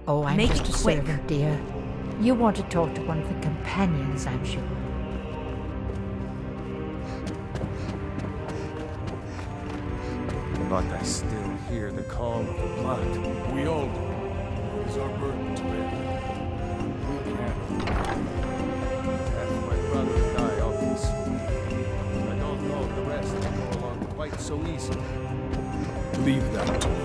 Oh, I'm Make just it a quick. servant, dear. You want to talk to one of the companions, I'm sure. But I still hear the call of the blood. We all do. It is our burden to bear. We can't. That's my brother and I, obviously. I don't know if the rest will go along quite so easily. Leave that to